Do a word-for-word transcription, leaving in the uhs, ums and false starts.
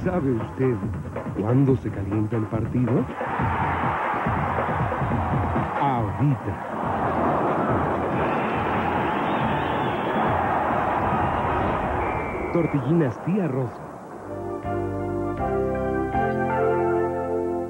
¿Sabe usted cuándo se calienta el partido? Ahorita. Tortillinas Tía Rosa.